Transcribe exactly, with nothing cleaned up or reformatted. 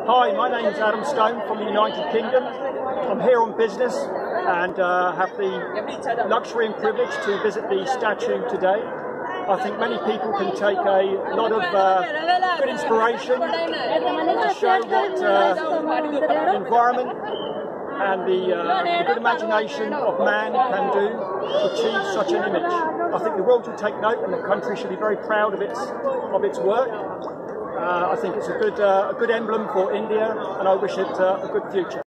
Hi, my name is Adam Stone from the United Kingdom. I'm here on business and uh, have the luxury and privilege to visit the statue today. I think many people can take a lot of uh, good inspiration to show what uh, the environment and the, uh, the good imagination of man can do to achieve such an image. I think the world should take note and the country should be very proud of its, of its work. Uh, I think it's a good, uh, a good emblem for India, and I wish it uh, a good future.